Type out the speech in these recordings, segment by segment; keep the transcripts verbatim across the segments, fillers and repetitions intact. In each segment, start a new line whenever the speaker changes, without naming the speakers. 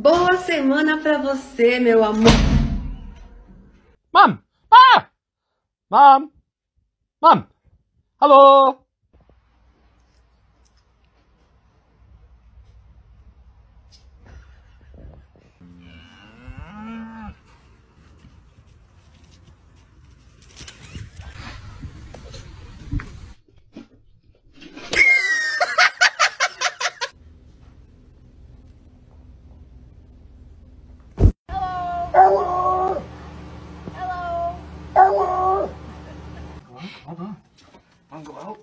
Boa semana pra você, meu amor.
Mom! Ah! Mom! Mom! Hello!
Hello! Hello! Hello!
Hold on. I'll go out.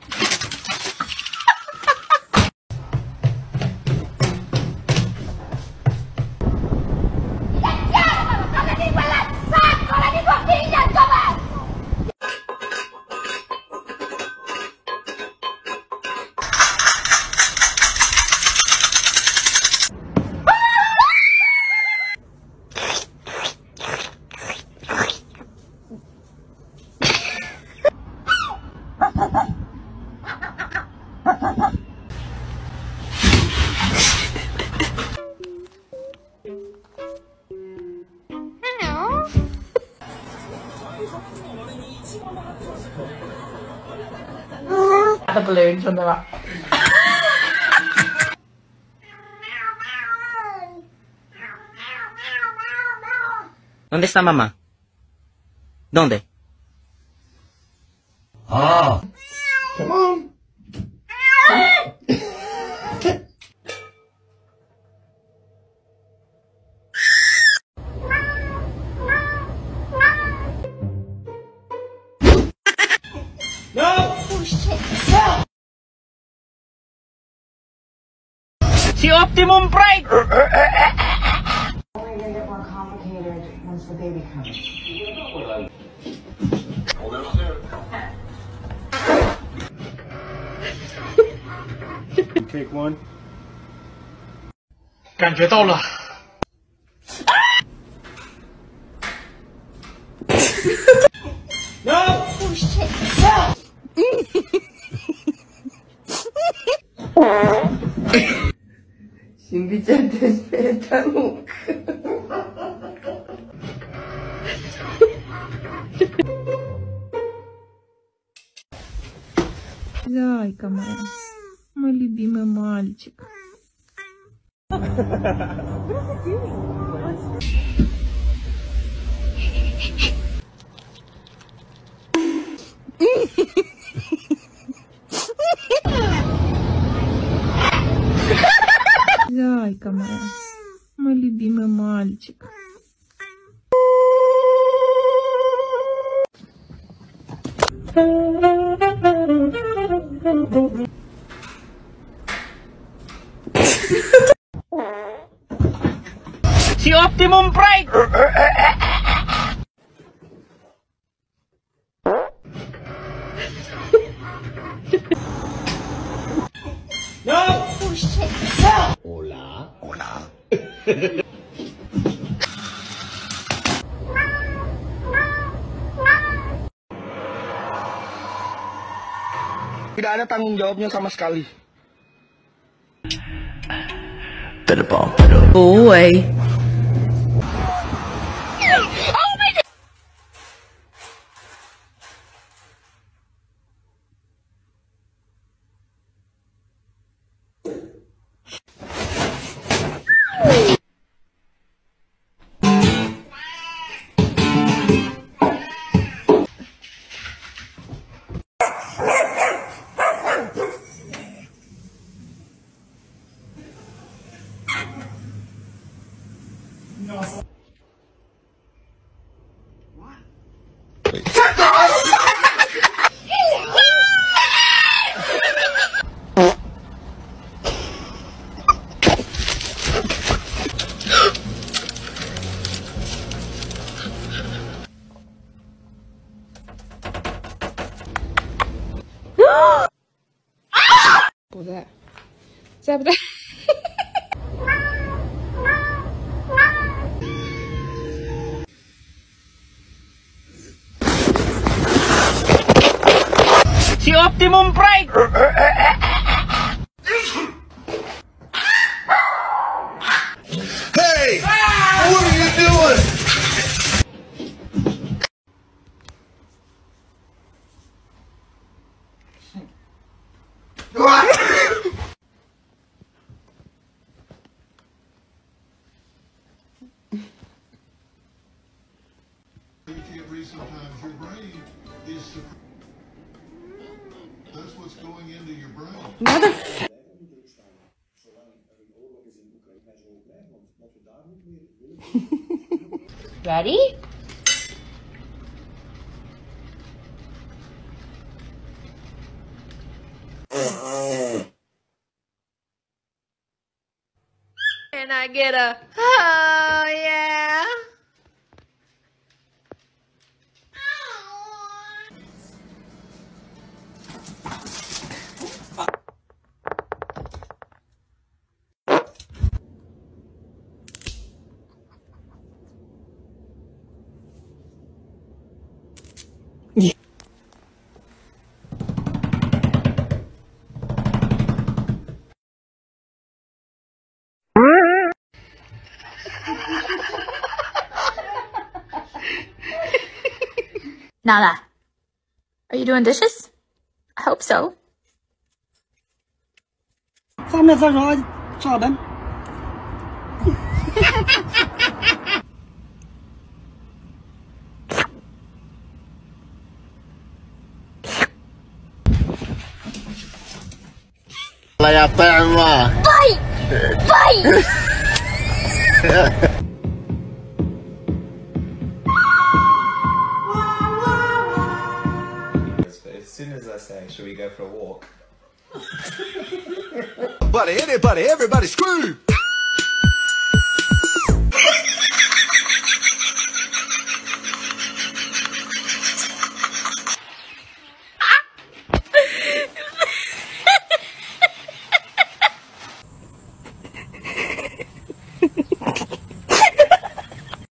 Ada balloons when they're up.
¿Dónde está mamá? ¿Dónde?
Ah! Come on!
Si Optimum Prime!
Only gonna get more complicated once the baby comes.
Take one.
感觉到了。
No!
신비한테 배타놓고.
Зайка моя, мой любимый мальчик. Зайка моя, мой любимый мальчик.
Si Optimum Prime!
No!
Hola.
Hola.
Tidak ada tanggung jawabnya sama sekali.
Go away.
What was that? What's that?
Si Optimum Prime!
No!
Sometimes your brain is that's what's going into your brain.
Ready?
Can I get a oh yeah?
Nala, are you doing dishes? I hope so.
上面再说照灯。
الله يا طعمه.
باي باي.
As soon as I say, should we go for a walk?
Buddy, anybody, everybody, screw!